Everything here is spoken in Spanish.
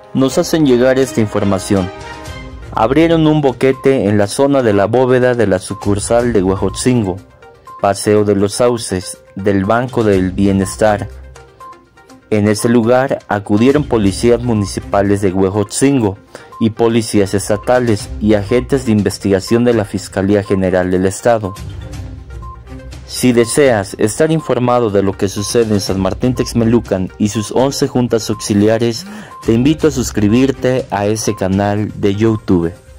nos hacen llegar esta información. Abrieron un boquete en la zona de la bóveda de la sucursal de Huejotzingo, Paseo de los Sauces, del Banco del Bienestar. En ese lugar acudieron policías municipales de Huejotzingo y policías estatales y agentes de investigación de la Fiscalía General del Estado. Si deseas estar informado de lo que sucede en San Martín Texmelucan y sus 11 juntas auxiliares, te invito a suscribirte a ese canal de YouTube.